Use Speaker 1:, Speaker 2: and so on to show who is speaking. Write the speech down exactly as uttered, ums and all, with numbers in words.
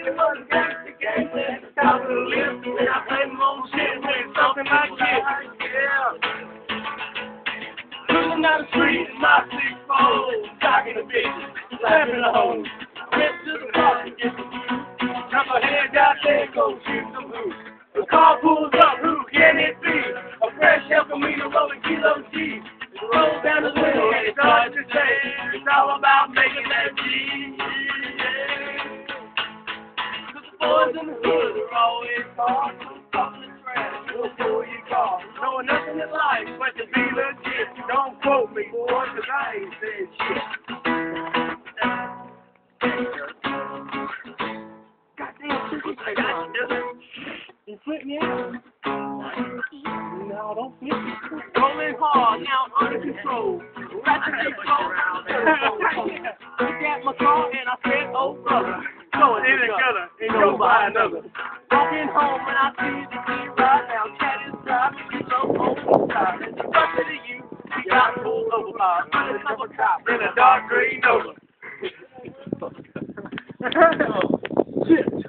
Speaker 1: was a gangster gang. At the top of the list, and I played my own shit with something like this. Yeah. Cruising down the street in my six four, talking to bitches, slapping the hoes. Went to the park to get some food. Drop a head out there, go shoot some boots. The car pulls up, who can it be? A fresh El Camino rolling kilo G. Roll down the window and it starts to say, it's all about making that G. Cause the boys in the hood are always hard, talking the trash before you call. Knowing nothing in life but to be legit. Don't quote me, boy, cause I ain't said shit. Goddamn, shit, I got you. You flip me out? No, don't flip me. Rolling hard, now under control. Ratchet and cold. Look at my car and I said, oh brother. So it ain't gonna, and go buy another. Walking home and I see the key right now. Cat is driving, you so old and tired. It's the rest of the youth, we got pulled over by